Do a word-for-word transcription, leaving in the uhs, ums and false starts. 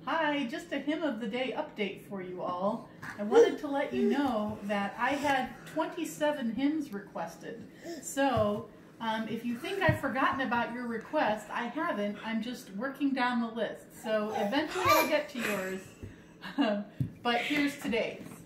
Hi, just a hymn of the day update for you all. I wanted to let you know that I had twenty-seven hymns requested. So um, if you think I've forgotten about your request, I haven't. I'm just working down the list. So eventually I'll get to yours. But here's today's.